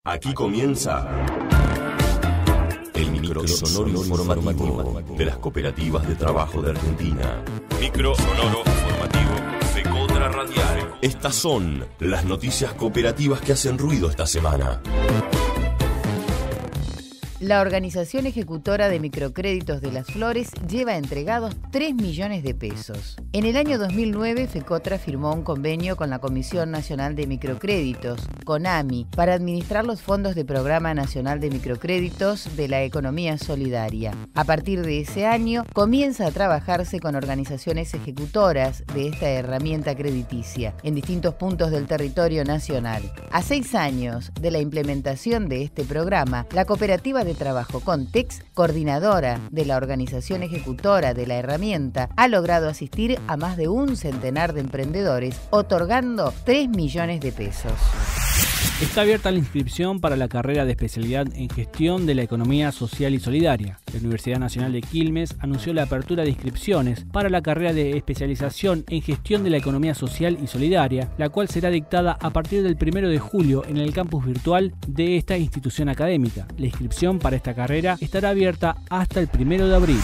Aquí comienza el microsonoro informativo de las cooperativas de trabajo de Argentina. Microsonoro informativo FECOTRA Radial. Estas son las noticias cooperativas que hacen ruido esta semana. La Organización Ejecutora de Microcréditos de Las Flores lleva entregados 3 millones de pesos. En el año 2009, FECOTRA firmó un convenio con la Comisión Nacional de Microcréditos, CONAMI, para administrar los fondos del Programa Nacional de Microcréditos de la Economía Solidaria. A partir de ese año, comienza a trabajarse con organizaciones ejecutoras de esta herramienta crediticia en distintos puntos del territorio nacional. A 6 años de la implementación de este programa, la cooperativa de trabajo Contex, coordinadora de la organización ejecutora de la herramienta, ha logrado asistir a más de un centenar de emprendedores, otorgando 3 millones de pesos. Está abierta la inscripción para la carrera de especialidad en gestión de la economía social y solidaria. La Universidad Nacional de Quilmes anunció la apertura de inscripciones para la carrera de especialización en gestión de la economía social y solidaria, la cual será dictada a partir del 1 de julio en el campus virtual de esta institución académica. La inscripción para esta carrera estará abierta hasta el 1 de abril.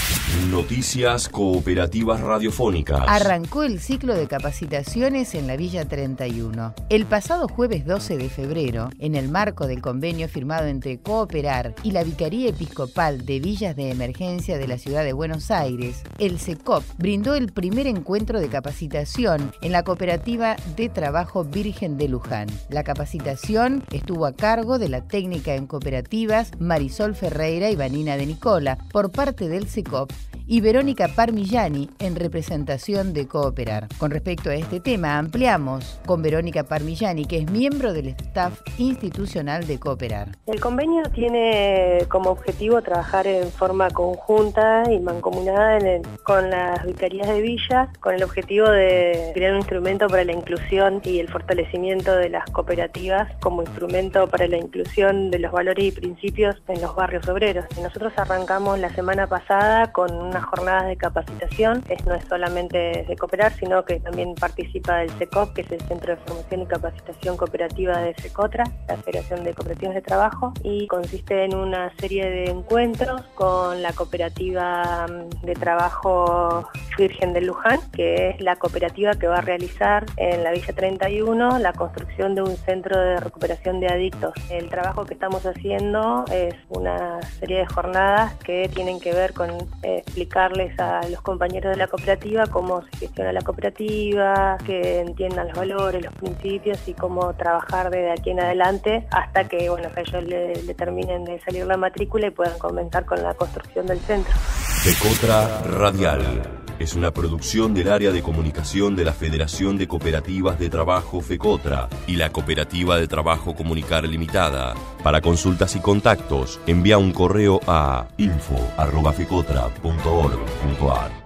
Noticias cooperativas radiofónicas. Arrancó el ciclo de capacitaciones en la Villa 31. El pasado jueves 12 de febrero, en el marco del convenio firmado entre Cooperar y la Vicaría Episcopal de Villas de Emergencia de la Ciudad de Buenos Aires, el CECOP brindó el primer encuentro de capacitación en la Cooperativa de Trabajo Virgen de Luján. La capacitación estuvo a cargo de la técnica en cooperativas Marisol Ferreira y Vanina de Nicola por parte del CECOP y Verónica Parmigiani en representación de Cooperar. Con respecto a este tema, ampliamos con Verónica Parmigiani, que es miembro del staff institucional de Cooperar. El convenio tiene como objetivo trabajar en forma conjunta y mancomunada con las vicarías de villa, con el objetivo de crear un instrumento para la inclusión y el fortalecimiento de las cooperativas como instrumento para la inclusión de los valores y principios en los barrios obreros. Nosotros arrancamos la semana pasada con unas jornadas de capacitación. No es solamente de Cooperar, sino que también participa del CECOP, que es el Centro de Formación y Capacitación Cooperativa de FECOTRA, la Federación de Cooperativas de Trabajo, y consiste en una serie de encuentros con la Cooperativa de Trabajo Virgen de Luján, que es la cooperativa que va a realizar en la Villa 31 la construcción de un centro de recuperación de adictos. El trabajo que estamos haciendo es una serie de jornadas que tienen que ver con explicarles a los compañeros de la cooperativa cómo se gestiona la cooperativa, que entiendan los valores, los principios y cómo trabajar desde aquí en adelante hasta que ellos le terminen de salir la matrícula y puedan comenzar con la construcción del centro. FECOTRA Radial es una producción del área de comunicación de la Federación de Cooperativas de Trabajo FECOTRA y la Cooperativa de Trabajo Comunicar Limitada. Para consultas y contactos, envía un correo a info@fecotra.org.ar.